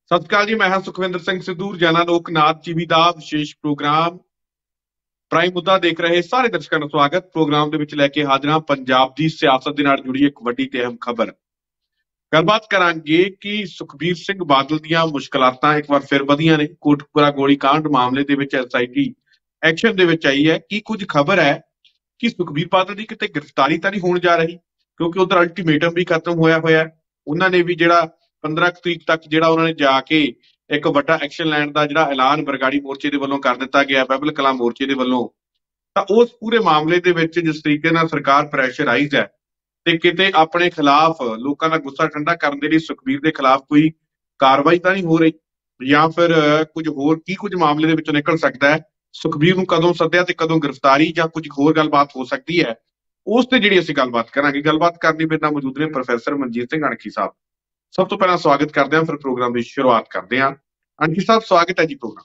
ਸਤਿ ਸ਼੍ਰੀ ਅਕਾਲ ਜੀ। ਮੈਂ ਹਾਂ ਸੁਖਵਿੰਦਰ ਸਿੰਘ ਸਿੱਧੂ, ਰੋਜ਼ਾਨਾ ਲੋਕਨਾਥ ਟੀਵੀ ਦਾ ਵਿਸ਼ੇਸ਼ ਪ੍ਰੋਗਰਾਮ ਪ੍ਰਾਈਮ ਮੁੱਦਾ ਦੇਖ ਰਹੇ ਸਾਰੇ ਦਰਸ਼ਕਾਂ ਨੂੰ ਸਵਾਗਤ। ਪ੍ਰੋਗਰਾਮ ਦੇ ਵਿੱਚ ਲੈ ਕੇ ਹਾਜ਼ਰ ਹਾਂ ਪੰਜਾਬ ਦੀ ਸਿਆਸਤ ਦੇ ਨਾਲ ਜੁੜੀ ਇੱਕ ਵੱਡੀ ਤੇ ਅਹਿਮ ਖਬਰ। ਗੱਲਬਾਤ ਕਰਾਂਗੇ ਕਿ ਸੁਖਬੀਰ ਸਿੰਘ ਬਾਦਲ ਦੀਆਂ ਮੁਸ਼ਕਲਾਤਾਂ ਇੱਕ ਵਾਰ ਫਿਰ ਵਧੀਆਂ ਨੇ। ਕੋਟਕਪੂਰਾ ਗੋਲੀकांड ਮਾਮਲੇ ਦੇ ਵਿੱਚ ਐਸਆਈਟੀ ਐਕਸ਼ਨ ਦੇ ਵਿੱਚ ਆਈ ਹੈ। ਕੀ ਕੁਝ ਖਬਰ ਹੈ ਕਿ ਸੁਖਬੀਰ ਬਾਦਲ ਦੀ ਕਿਤੇ ਗ੍ਰਿਫਤਾਰੀ ਤਾਂ ਨਹੀਂ ਹੋਣ ਜਾ ਰਹੀ, ਕਿਉਂਕਿ ਉਧਰ ਅਲਟੀਮੇਟਮ ਵੀ ਖਤਮ ਹੋਇਆ। ਉਹਨਾਂ ਨੇ ਵੀ ਜਿਹੜਾ 15 ਤਰੀਕ ਤੱਕ ਜਿਹੜਾ ਉਹਨਾਂ ਨੇ ਜਾ ਕੇ ਇੱਕ ਵੱਡਾ ਐਕਸ਼ਨ ਲੈਣ ਦਾ ਜਿਹੜਾ ਐਲਾਨ ਬਰਗਾੜੀ ਮੋਰਚੇ ਦੇ ਵੱਲੋਂ ਕਰ ਦਿੱਤਾ ਗਿਆ, ਬਾਈਬਲ ਕਲਾਂ ਮੋਰਚੇ ਦੇ ਵੱਲੋਂ। ਤਾਂ ਉਸ ਪੂਰੇ ਮਾਮਲੇ ਦੇ ਵਿੱਚ ਜਿਸ ਤਰੀਕੇ ਨਾਲ ਸਰਕਾਰ ਪ੍ਰੈਸ਼ਰਾਈਜ਼ ਹੈ ਤੇ ਕਿਤੇ ਆਪਣੇ ਖਿਲਾਫ ਲੋਕਾਂ ਦਾ ਗੁੱਸਾ ਠੰਡਾ ਕਰਨ ਦੇ ਲਈ ਸੁਖਬੀਰ ਦੇ ਖਿਲਾਫ ਕੋਈ ਕਾਰਵਾਈ ਤਾਂ ਨਹੀਂ ਹੋ ਰਹੀ, ਜਾਂ ਫਿਰ ਕੁਝ ਹੋਰ ਕੀ ਕੁਝ ਮਾਮਲੇ ਦੇ ਵਿੱਚੋਂ ਨਿਕਲ ਸਕਦਾ ਹੈ। ਸੁਖਬੀਰ ਨੂੰ ਕਦੋਂ ਸੱਦਿਆ ਤੇ ਕਦੋਂ ਗ੍ਰਿਫਤਾਰੀ ਜਾਂ ਕੁਝ ਹੋਰ ਗੱਲਬਾਤ ਹੋ ਸਕਦੀ ਹੈ, ਉਸ ਤੇ ਜਿਹੜੀ ਅਸੀਂ ਗੱਲਬਾਤ ਕਰਾਂਗੇ। ਗੱਲਬਾਤ ਕਰਨ ਲਈ ਮੇਰੇ ਨਾਲ ਮੌਜੂਦ ਨੇ ਪ੍ਰੋਫੈਸਰ ਮਨਜੀਤ ਸਿੰਘ ਅਣਖੀ ਸਾਹਿਬ। ਸਭ ਤੋਂ ਪਹਿਲਾਂ ਸਵਾਗਤ ਕਰਦੇ ਹਾਂ, ਫਿਰ ਪ੍ਰੋਗਰਾਮ ਦੀ ਸ਼ੁਰੂਆਤ ਕਰਦੇ ਹਾਂ। ਅਣਖੀ ਸਾਹਿਬ, ਸਵਾਗਤ ਹੈ ਜੀ ਪ੍ਰੋਗਰਾਮ।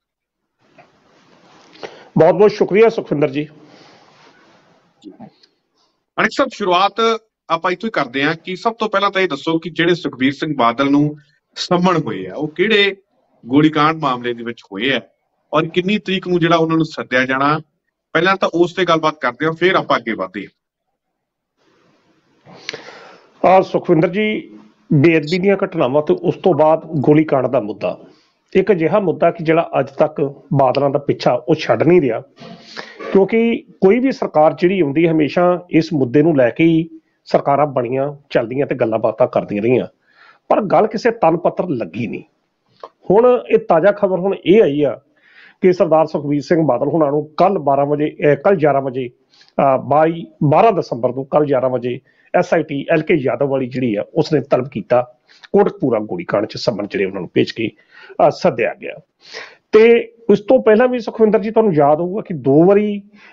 ਬਹੁਤ ਬਹੁਤ ਸ਼ੁਕਰੀਆ ਸੁਖਵਿੰਦਰ ਜੀ। ਅਣਖੀ ਸਾਹਿਬ, ਸ਼ੁਰੂਆਤ ਆਪਾਂ ਇੱਥੋਂ ਹੀ ਕਰਦੇ ਹਾਂ ਕਿ ਸਭ ਤੋਂ ਪਹਿਲਾਂ ਤਾਂ ਇਹ ਦੱਸੋ ਕਿ ਜਿਹੜੇ ਸੁਖਬੀਰ ਸਿੰਘ ਬਾਦਲ ਨੂੰ ਸੰਮਣ ਹੋਏ ਆ ਉਹ ਕਿਹੜੇ ਗੋਲੀकांड ਮਾਮਲੇ ਦੇ ਵਿੱਚ ਹੋਏ ਆ, ਔਰ ਕਿੰਨੀ ਤਰੀਕ ਨੂੰ ਜਿਹੜਾ ਉਹਨਾਂ ਨੂੰ ਸੱਦਿਆ ਜਾਣਾ। ਪਹਿਲਾਂ ਤਾਂ ਉਸ ਤੇ ਗੱਲਬਾਤ ਕਰਦੇ ਹਾਂ, ਫਿਰ ਆਪਾਂ ਅੱਗੇ ਵਧਦੇ ਹਾਂ। ਸੁਖਵਿੰਦਰ ਜੀ, ਬੇਅਦਬੀ ਦੀਆਂ ਘਟਨਾਵਾਂ ਤੇ ਉਸ ਤੋਂ ਬਾਅਦ ਗੋਲੀकांड ਦਾ ਮੁੱਦਾ ਇੱਕ ਅਜਿਹਾ ਮੁੱਦਾ ਕਿ ਜਿਹੜਾ ਅੱਜ ਤੱਕ ਬਾਦਲਾਂ ਦਾ ਪਿੱਛਾ ਉਹ ਛੱਡ ਨਹੀਂ ਰਿਹਾ, ਕਿਉਂਕਿ ਕੋਈ ਵੀ ਸਰਕਾਰ ਜਿਹੜੀ ਆਉਂਦੀ ਹਮੇਸ਼ਾ ਇਸ ਮੁੱਦੇ ਨੂੰ ਲੈ ਕੇ ਹੀ ਸਰਕਾਰਾਂ ਬਣੀਆਂ ਚੱਲਦੀਆਂ ਤੇ ਗੱਲਾਂ ਬਾਤਾਂ ਕਰਦੀਆਂ ਰਹੀਆਂ, ਪਰ ਗੱਲ ਕਿਸੇ ਤਨ ਪੱਤਰ ਲੱਗੀ ਨਹੀਂ। ਹੁਣ ਇਹ ਤਾਜ਼ਾ ਖਬਰ ਹੁਣ ਇਹ ਆਈ ਆ ਕਿ ਸਰਦਾਰ ਸੁਖਬੀਰ ਸਿੰਘ ਬਾਦਲ ਹੁਣਾਂ ਨੂੰ ਕੱਲ 11 ਵਜੇ 12 ਦਸੰਬਰ ਨੂੰ ਕੱਲ 11 ਵਜੇ ਐਸਆਈਟੀ LK ਯਾਦਵ ਵਾਲੀ ਜਿਹੜੀ ਆ ਉਸਨੇ ਤਲਬ ਕੀਤਾ। ਕੋਟਕਪੂਰਾ ਗੋਲੀकांड ਚ ਸੰਮਨ ਜਿਹੜੇ ਉਹਨਾਂ ਨੂੰ ਭੇਜ ਕੇ ਸੱਦਿਆ ਗਿਆ। ਤੇ ਉਸ ਤੋਂ ਪਹਿਲਾਂ ਵੀ ਸੁਖਵਿੰਦਰ ਜੀ ਤੁਹਾਨੂੰ ਯਾਦ ਹੋਊਗਾ ਕਿ 2 ਵਾਰੀ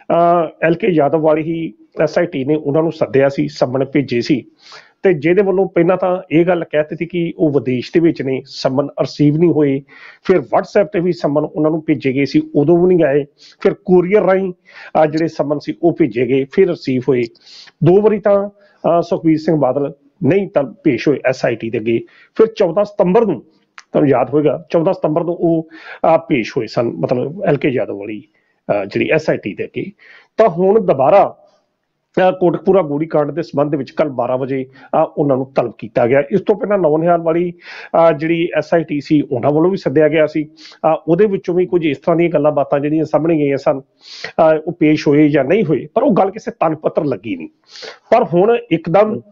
LK ਯਾਦਵ ਵਾਲੀ ਹੀ ਐਸਆਈਟੀ ਨੇ ਉਹਨਾਂ ਨੂੰ ਸੱਦਿਆ ਸੀ, ਸੰਮਨ ਭੇਜੇ ਸੀ, ਤੇ ਜਿਹਦੇ ਵੱਲੋਂ ਪਹਿਲਾਂ ਤਾਂ ਇਹ ਗੱਲ ਕਹਿ ਦਿੱਤੀ ਕਿ ਉਹ ਵਿਦੇਸ਼ ਦੇ ਵਿੱਚ ਨੇ, ਸੰਮਨ ਰਿਸੀਵ ਨਹੀਂ ਹੋਏ। ਫਿਰ WhatsApp ਤੇ ਵੀ ਸੰਮਨ ਉਹਨਾਂ ਨੂੰ ਭੇਜੇ ਗਏ ਸੀ, ਉਦੋਂ ਵੀ ਨਹੀਂ ਆਏ। ਫਿਰ ਕੋਰੀਅਰ ਰਾਹੀਂ ਜਿਹੜੇ ਸੰਮਨ ਸੀ ਉਹ ਭੇਜੇ ਗਏ, ਫਿਰ ਰਿਸੀਵ ਹੋਏ। 2 ਵਾਰੀ ਤਾਂ ਸੁਖਬੀਰ ਸਿੰਘ ਬਾਦਲ ਨਹੀਂ ਤਾਂ ਪੇਸ਼ ਹੋਏ ਐਸਆਈਟੀ ਦੇ ਅੱਗੇ। ਫਿਰ 14 ਸਤੰਬਰ ਨੂੰ ਤੁਹਾਨੂੰ ਯਾਦ ਹੋਏਗਾ, 14 ਸਤੰਬਰ ਨੂੰ ਉਹ ਪੇਸ਼ ਹੋਏ ਸਨ, ਮਤਲਬ LK ਯਾਦਵ ਵਾਲੀ ਜਿਹੜੀ ਐਸਆਈਟੀ ਦੇ ਅੱਗੇ। ਤਾਂ ਹੁਣ ਦੁਬਾਰਾ ਕੋਟਕਪੂਰਾ ਗੋਲੀकांड ਦੇ ਸੰਬੰਧ ਦੇ ਵਿੱਚ ਕੱਲ 12 ਵਜੇ ਉਹਨਾਂ ਨੂੰ ਤਲਬ ਕੀਤਾ ਗਿਆ। ਇਸ ਤੋਂ ਪਹਿਲਾਂ ਨੌਨਿਹਾਲ ਵਾਲੀ ਜਿਹੜੀ ਐਸਆਈਟੀ ਸੀ ਉਹਨਾਂ ਵੱਲੋਂ ਵੀ ਸੱਦਿਆ ਗਿਆ ਸੀ। ਉਹਦੇ ਵਿੱਚੋਂ ਵੀ ਕੁਝ ਇਸ ਤਰ੍ਹਾਂ ਦੀਆਂ ਗੱਲਾਂ ਬਾਤਾਂ ਜਿਹੜੀਆਂ ਸਾਹਮਣੇ ਗਈਆਂ ਸਨ, ਉਹ ਪੇਸ਼ ਹੋਏ ਜਾਂ ਨਹੀਂ ਹੋਏ, ਪਰ ਉਹ ਗੱਲ ਕਿਸੇ ਤਨ ਪੱਤਰ ਲੱਗੀ ਨਹੀਂ। ਪਰ ਹੁਣ ਇੱਕਦਮ